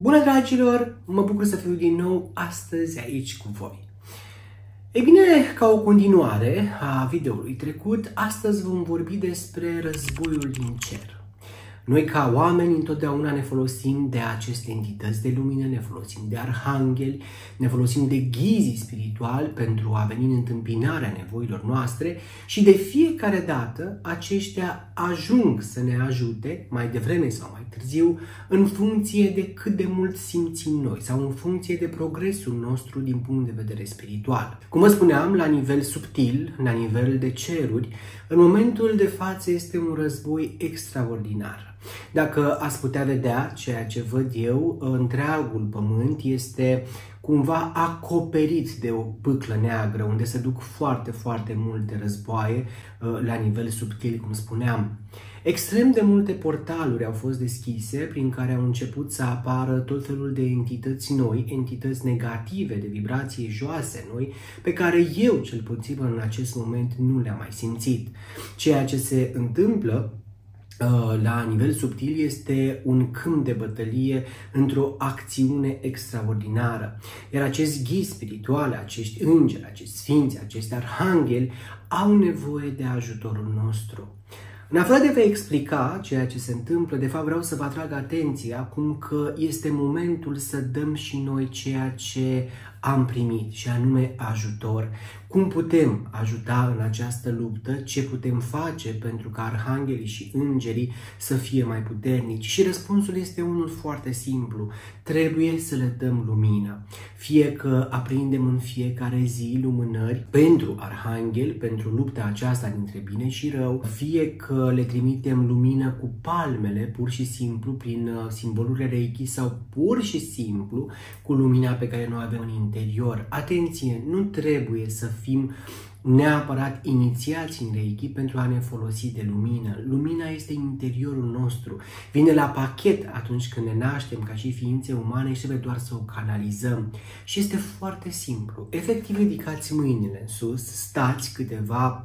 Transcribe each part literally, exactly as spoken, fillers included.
Bună, dragilor! Mă bucur să fiu din nou astăzi aici cu voi. Ei bine, ca o continuare a videoului trecut, astăzi vom vorbi despre războiul din cer. Noi, ca oameni, întotdeauna ne folosim de aceste entități de lumină, ne folosim de arhangheli, ne folosim de ghizii spirituali pentru a veni în întâmpinarea nevoilor noastre și de fiecare dată aceștia ajung să ne ajute, mai devreme sau mai târziu, în funcție de cât de mult simțim noi sau în funcție de progresul nostru din punct de vedere spiritual. Cum vă spuneam, la nivel subtil, la nivel de ceruri, în momentul de față este un război extraordinar. Dacă ați putea vedea ceea ce văd eu, întreagul pământ este cumva acoperit de o pâclă neagră, unde se duc foarte, foarte multe războaie la nivel subtil, cum spuneam. Extrem de multe portaluri au fost deschise prin care au început să apară tot felul de entități noi, entități negative, de vibrații joase noi, pe care eu, cel puțin în acest moment, nu le-am mai simțit. Ceea ce se întâmplă la nivel subtil este un câmp de bătălie într-o acțiune extraordinară. Iar acești ghizi spirituale, acești îngeri, acești sfinți, acești arhangheli au nevoie de ajutorul nostru. În afară de a vă explica ceea ce se întâmplă, de fapt vreau să vă atrag atenția acum că este momentul să dăm și noi ceea ce am primit, și anume ajutor. Cum putem ajuta în această luptă? Ce putem face pentru ca arhanghelii și îngerii să fie mai puternici? Și răspunsul este unul foarte simplu. Trebuie să le dăm lumină. Fie că aprindem în fiecare zi lumânări pentru arhanghel, pentru lupta aceasta dintre bine și rău, fie că le trimitem lumină cu palmele, pur și simplu, prin simbolurile Reiki, sau pur și simplu cu lumina pe care noi avem în interior. Atenție, nu trebuie să fim neapărat inițiați în Reiki pentru a ne folosi de lumină. Lumina este în interiorul nostru. Vine la pachet atunci când ne naștem ca și ființe umane și trebuie doar să o canalizăm. Și este foarte simplu. Efectiv, ridicați mâinile în sus, stați câteva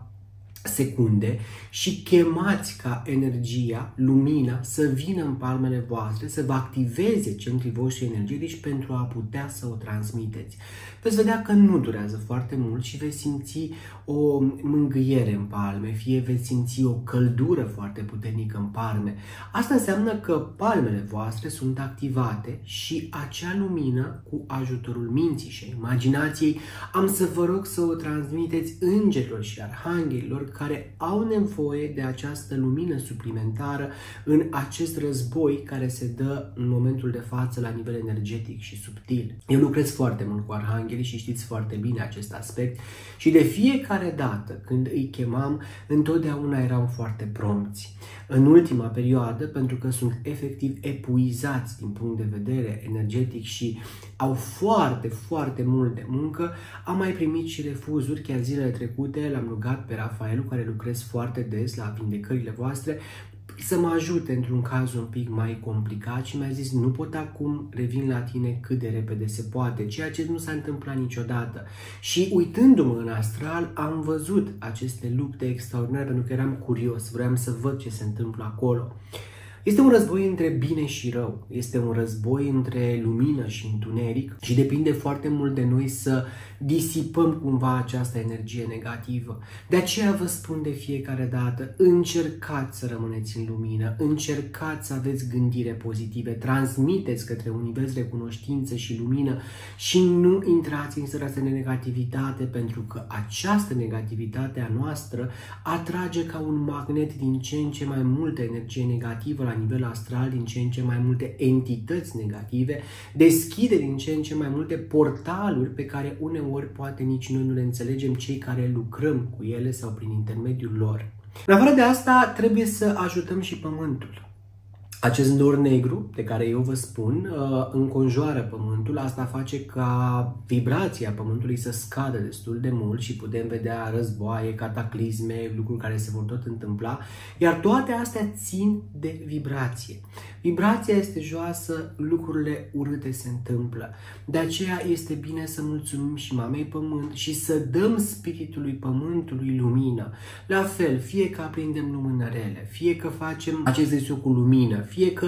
secunde și chemați ca energia, lumina, să vină în palmele voastre, să vă activeze centrii voștri energetici pentru a putea să o transmiteți. Veți vedea că nu durează foarte mult și veți simți o mângâiere în palme, fie veți simți o căldură foarte puternică în palme. Asta înseamnă că palmele voastre sunt activate și acea lumină, cu ajutorul minții și imaginației, am să vă rog să o transmiteți îngerilor și arhanghelilor care au nevoie de această lumină suplimentară în acest război care se dă în momentul de față la nivel energetic și subtil. Eu lucrez foarte mult cu arhanghelii și știți foarte bine acest aspect și de fiecare dată când îi chemam, întotdeauna eram foarte prompți. În ultima perioadă, pentru că sunt efectiv epuizați din punct de vedere energetic și au foarte, foarte mult de muncă, am mai primit și refuzuri. Chiar zilele trecute l-am rugat pe Rafael, cu care lucrez foarte des la vindecările voastre, să mă ajute într-un caz un pic mai complicat și mi-a zis: nu pot acum, revin la tine cât de repede se poate, ceea ce nu s-a întâmplat niciodată. Și uitându-mă în astral, am văzut aceste lupte extraordinare pentru că eram curios, vreau să văd ce se întâmplă acolo. Este un război între bine și rău, este un război între lumină și întuneric și depinde foarte mult de noi să disipăm cumva această energie negativă. De aceea vă spun de fiecare dată, încercați să rămâneți în lumină, încercați să aveți gândire pozitive, transmiteți către univers recunoștință și lumină și nu intrați în starea de negativitate, pentru că această negativitate a noastră atrage ca un magnet din ce în ce mai multă energie negativă la nivel astral, din ce în ce mai multe entități negative, deschide din ce în ce mai multe portaluri pe care uneori poate nici noi nu le înțelegem, cei care lucrăm cu ele sau prin intermediul lor. În afară de asta, trebuie să ajutăm și pământul. Acest nor negru, de care eu vă spun, înconjoară pământul. Asta face ca vibrația pământului să scadă destul de mult și putem vedea războaie, cataclisme, lucruri care se vor tot întâmpla. Iar toate astea țin de vibrație. Vibrația este joasă, lucrurile urâte se întâmplă. De aceea este bine să mulțumim și mamei pământ și să dăm spiritului pământului lumină. La fel, fie că aprindem lumânărele, fie că facem acest exercițiu cu lumină, fie că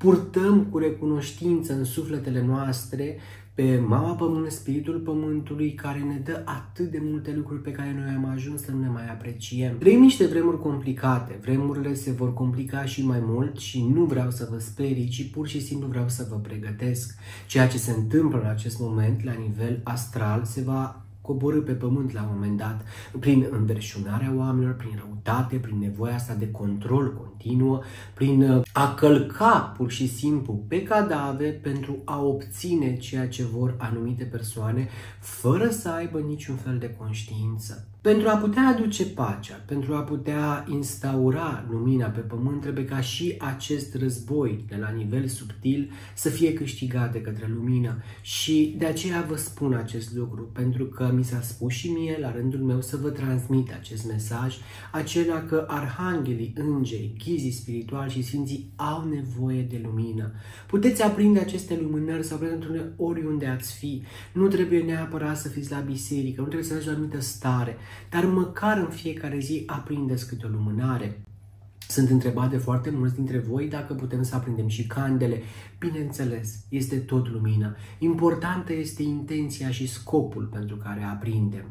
purtăm cu recunoștință în sufletele noastre pe Mama Pământ, Spiritul Pământului, care ne dă atât de multe lucruri pe care noi am ajuns să nu ne mai apreciem. Trăim niște vremuri complicate, vremurile se vor complica și mai mult și nu vreau să vă sperii, ci pur și simplu vreau să vă pregătesc. Ceea ce se întâmplă în acest moment la nivel astral se va coborî pe pământ la un moment dat, prin înverșunarea oamenilor, prin răutate, prin nevoia asta de control continuă, prin a călca pur și simplu pe cadavre pentru a obține ceea ce vor anumite persoane, fără să aibă niciun fel de conștiință. Pentru a putea aduce pacea, pentru a putea instaura lumina pe pământ, trebuie ca și acest război de la nivel subtil să fie câștigat de către lumină. Și de aceea vă spun acest lucru, pentru că mi s-a spus și mie la rândul meu să vă transmit acest mesaj, acela că arhanghelii, îngerii, ghizii spirituali și sfinții au nevoie de lumină. Puteți aprinde aceste lumânări sau aprinde oriunde ați fi. Nu trebuie neapărat să fiți la biserică, nu trebuie să faceți o anumită stare, dar măcar în fiecare zi aprindeți câte o lumânare. Sunt întrebat de foarte mulți dintre voi dacă putem să aprindem și candele. Bineînțeles, este tot lumină. Importantă este intenția și scopul pentru care aprindem.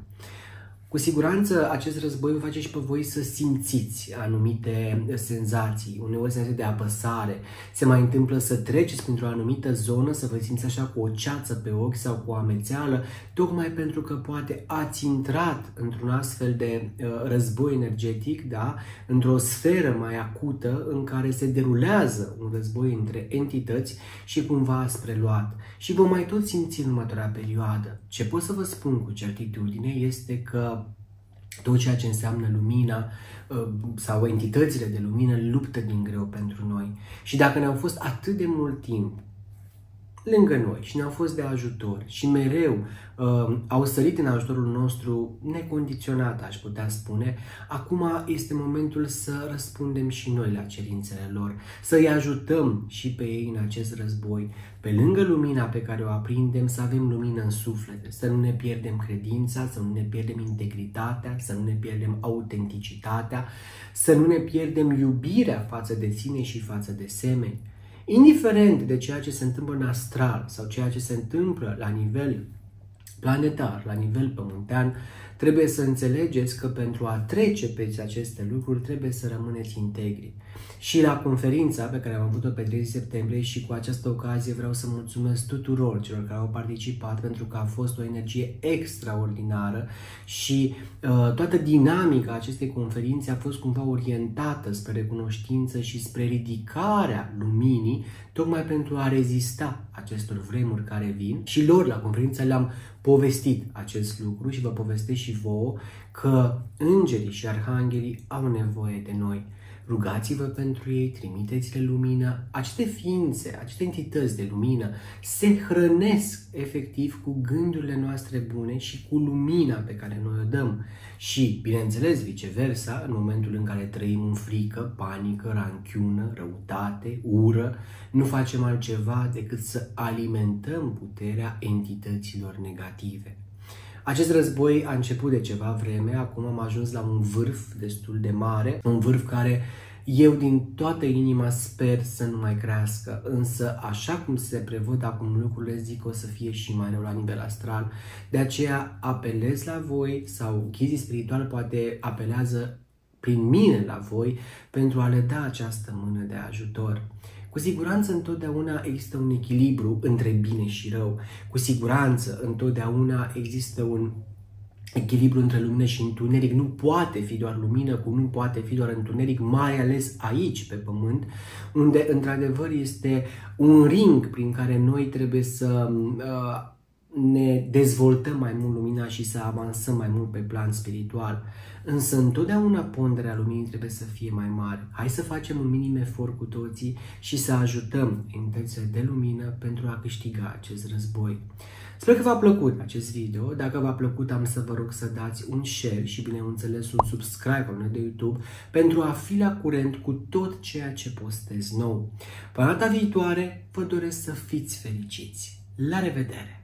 Cu siguranță acest război vă face și pe voi să simțiți anumite senzații, uneori senzații de apăsare. Se mai întâmplă să treceți printr-o anumită zonă, să vă simți așa cu o ceață pe ochi sau cu o amețeală, tocmai pentru că poate ați intrat într-un astfel de uh, război energetic, da? Într-o sferă mai acută în care se derulează un război între entități și cumva ați preluat. Și vă mai tot simți în următoarea perioadă. Ce pot să vă spun cu certitudine este că tot ceea ce înseamnă lumina sau entitățile de lumină luptă din greu pentru noi. Și dacă ne-au fost atât de mult timp lângă noi și ne-au fost de ajutor și mereu uh, au sărit în ajutorul nostru necondiționat, aș putea spune, acum este momentul să răspundem și noi la cerințele lor, să-i ajutăm și pe ei în acest război. Pe lângă lumina pe care o aprindem, să avem lumină în suflete, să nu ne pierdem credința, să nu ne pierdem integritatea, să nu ne pierdem autenticitatea, să nu ne pierdem iubirea față de sine și față de semeni. Indiferent de ceea ce se întâmplă în astral sau ceea ce se întâmplă la nivel planetar, la nivel pământean, trebuie să înțelegeți că pentru a trece peste aceste lucruri trebuie să rămâneți integri. Și la conferința pe care am avut-o pe treizeci septembrie și cu această ocazie vreau să mulțumesc tuturor celor care au participat, pentru că a fost o energie extraordinară și uh, toată dinamica acestei conferințe a fost cumva orientată spre recunoștință și spre ridicarea luminii, tocmai pentru a rezista acestor vremuri care vin. Și lor la conferință le-am povestit acest lucru și vă povestesc și vouă că îngerii și arhanghelii au nevoie de noi. Rugați-vă pentru ei, trimiteți-le lumină. Aceste ființe, aceste entități de lumină se hrănesc efectiv cu gândurile noastre bune și cu lumina pe care noi o dăm. Și, bineînțeles, viceversa, în momentul în care trăim în frică, panică, ranchiună, răutate, ură, nu facem altceva decât să alimentăm puterea entităților negative. Acest război a început de ceva vreme, acum am ajuns la un vârf destul de mare, un vârf care eu din toată inima sper să nu mai crească, însă așa cum se prevăd acum lucrurile, zic o să fie și mai rău la nivel astral. De aceea apelez la voi sau ghizii spirituali poate apelează prin mine la voi pentru a le da această mână de ajutor. Cu siguranță întotdeauna există un echilibru între bine și rău. Cu siguranță întotdeauna există un echilibru între lumină și întuneric. Nu poate fi doar lumină, cum nu poate fi doar întuneric, mai ales aici pe pământ, unde într-adevăr este un ring prin care noi trebuie să uh, ne dezvoltăm mai mult lumina și să avansăm mai mult pe plan spiritual. Însă întotdeauna ponderea luminii trebuie să fie mai mare. Hai să facem un minim efort cu toții și să ajutăm entitățile de lumină pentru a câștiga acest război. Sper că v-a plăcut acest video. Dacă v-a plăcut, am să vă rog să dați un share și, bineînțeles, un subscribe al meu de YouTube pentru a fi la curent cu tot ceea ce postez nou. Până data viitoare, vă doresc să fiți fericiți. La revedere!